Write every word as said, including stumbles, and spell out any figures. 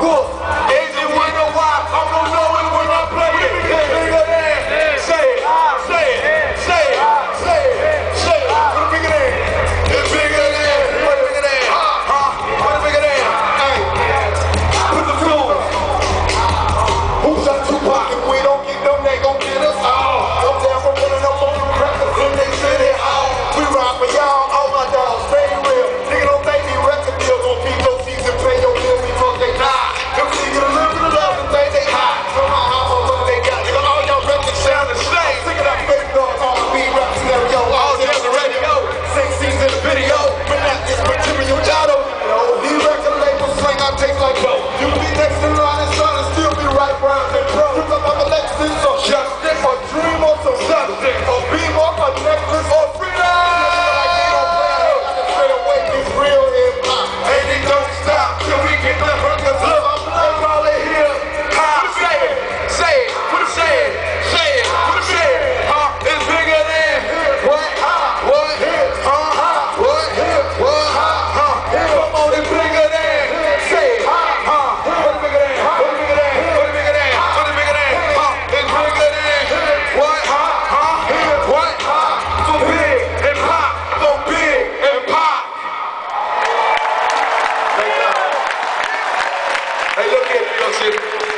course. Agent one oh why, I'm gonna know it when I play it. Bigger than, say it, say it, say it, say it, say it. Put it bigger than, it's bigger than, put it bigger than, huh? Put it bigger than, hey. Put the fuel. Who's up Tupac? If we don't get them, they gon' get us all. I'm down for running up on the records in they city hall. We rock for y'all, all my dogs, stay real. Nigga don't make me record deals on keep those season, pay your bill because they die. Them niggas live in the love and think they high. So my how much they got, nigga, all y'all records sound the same. Sick of that fake dog, R and B rap scenario, all down the radio. Six scenes in the video, but not this material, y'all don't know. These record labels slang I taste like dope. You be next in line and trying to still be right round and pro. Look up I'm a Lexus or justice, or dream or some substance, or beam off a necklace or freedom. Hey, look at me,